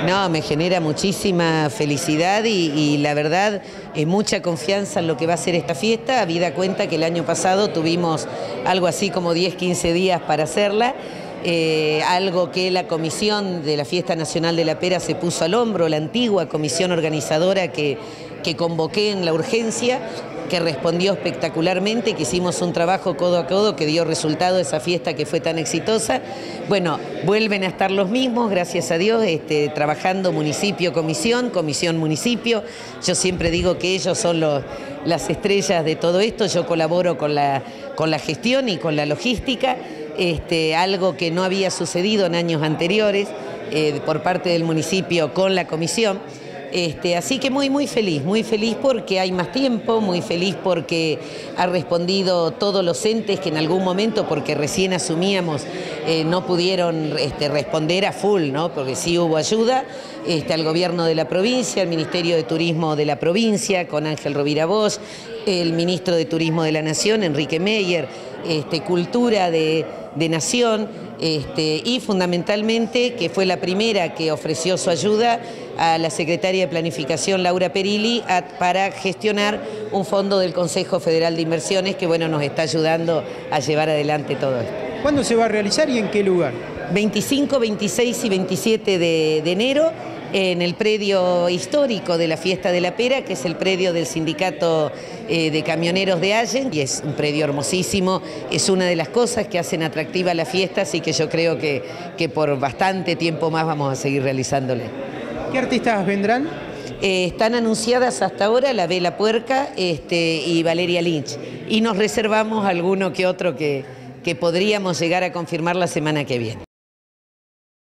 No, me genera muchísima felicidad y la verdad mucha confianza en lo que va a ser esta fiesta, habida cuenta que el año pasado tuvimos algo así como 10, 15 días para hacerla. Algo que la comisión de la Fiesta Nacional de la Pera se puso al hombro, la antigua comisión organizadora que convoqué en la urgencia, que respondió espectacularmente, que hicimos un trabajo codo a codo que dio resultado a esa fiesta que fue tan exitosa. Bueno, vuelven a estar los mismos, gracias a Dios, trabajando municipio, comisión, municipio. Yo siempre digo que ellos son las estrellas de todo esto, yo colaboro con la gestión y con la logística. Algo que no había sucedido en años anteriores por parte del municipio con la comisión. Así que muy feliz porque hay más tiempo, muy feliz porque ha respondido todos los entes que en algún momento, porque recién asumíamos, no pudieron responder a full, ¿no? Porque sí hubo ayuda, al gobierno de la provincia, al Ministerio de Turismo de la provincia, con Ángel Rovira Bosch, el ministro de Turismo de la Nación, Enrique Meyer, Cultura de Nación, y fundamentalmente, que fue la primera que ofreció su ayuda, a la secretaria de Planificación, Laura Perilli, para gestionar un fondo del Consejo Federal de Inversiones que, bueno, nos está ayudando a llevar adelante todo esto. ¿Cuándo se va a realizar y en qué lugar? 25, 26 y 27 de enero, en el predio histórico de la Fiesta de la Pera, que es el predio del Sindicato de Camioneros de Allen, y es un predio hermosísimo, es una de las cosas que hacen atractiva la fiesta, así que yo creo que por bastante tiempo más vamos a seguir realizándole. ¿Qué artistas vendrán? Están anunciadas hasta ahora la Vela Puerca y Valeria Lynch, y nos reservamos alguno que otro que podríamos llegar a confirmar la semana que viene.